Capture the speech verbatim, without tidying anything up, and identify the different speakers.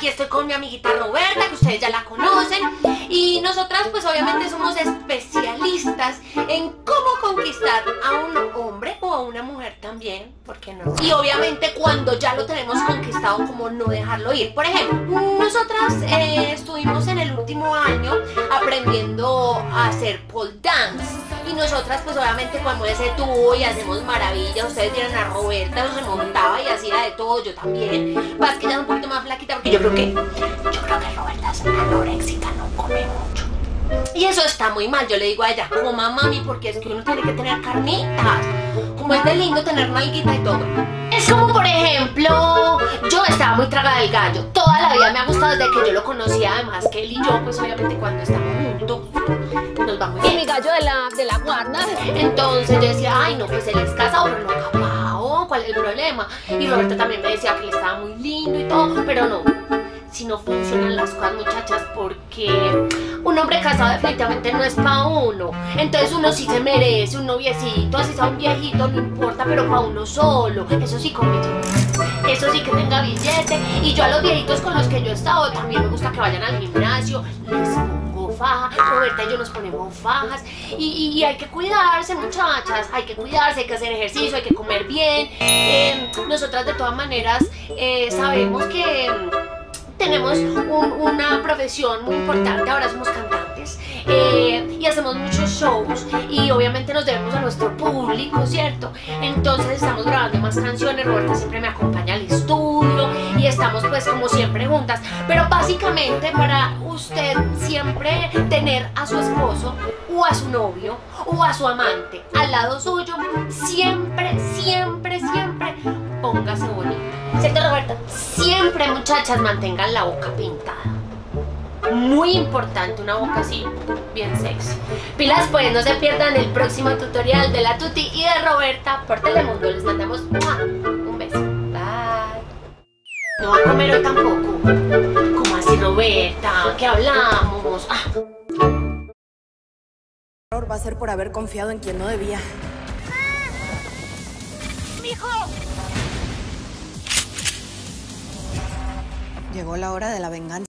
Speaker 1: aquí estoy con mi amiguita Roberta, que ustedes ya la conocen. Y nosotras pues obviamente somos especialistas en cómo conquistar a un hombre o a una mujer también, ¿por qué no? Y obviamente cuando ya lo tenemos conquistado, como no dejarlo ir. Por ejemplo, nosotras eh, estuvimos en el último año aprendiendo a hacer pole dance. Y nosotras pues obviamente cuando ese tubo y hacemos maravillas, ustedes vieron a Roberta, se montaba y hacía de todo, yo también. Vas que ella es un poquito más flaquita porque yo creo que, yo creo que Roberta es anoréxica, no come mucho. Y eso está muy mal, yo le digo a ella, coma mami, porque es que uno tiene que tener carnitas. Como es de lindo tener nalguita y todo. Es como por ejemplo, yo estaba muy tragada del gallo. Toda la vida me ha gustado desde que yo lo conocía, además que él y yo, pues obviamente cuando estamos juntos, nos va muy bien.
Speaker 2: Y mi gallo de la, de la guarda.
Speaker 1: Entonces yo decía, ay no, pues él es casado, pero no acabado, ¿cuál es el problema? Y Roberta también me decía que él estaba muy lindo y todo, pero no. Si no funcionan las cosas, muchachas, porque un hombre casado definitivamente no es pa' uno. Entonces uno sí se merece un noviecito, así sea un viejito, no importa, pero pa' uno solo. Eso sí, con billete. Eso sí que tenga billete. Y yo a los viejitos con los que yo he estado también me gusta que vayan al gimnasio, les pongo faja. Roberta y yo nos ponemos fajas. Y, y, y hay que cuidarse, muchachas. Hay que cuidarse, hay que hacer ejercicio, hay que comer bien. Eh, nosotras de todas maneras eh, sabemos que tenemos un, una profesión muy importante, ahora somos cantantes eh, y hacemos muchos shows y obviamente nos debemos a nuestro público, ¿cierto? Entonces estamos grabando más canciones, Roberta siempre me acompaña al estudio y estamos pues como siempre juntas, pero básicamente para usted siempre tener a su esposo o a su novio o a su amante al lado suyo, siempre, siempre, siempre póngase bonita. ¿Cierto, Roberta? Siempre, muchachas, mantengan la boca pintada. Muy importante, una boca así, bien sexy. Pilas pues, no se pierdan el próximo tutorial de la Tuti y de Roberta por Telemundo. Les mandamos ¡mua! Un beso. Bye. No va a comer hoy tampoco. ¿Cómo así, Roberta? ¿Qué hablamos? Ah.
Speaker 3: Va a ser por haber confiado en quien no debía.
Speaker 2: ¡Mijo!
Speaker 3: Llegó la hora de la venganza.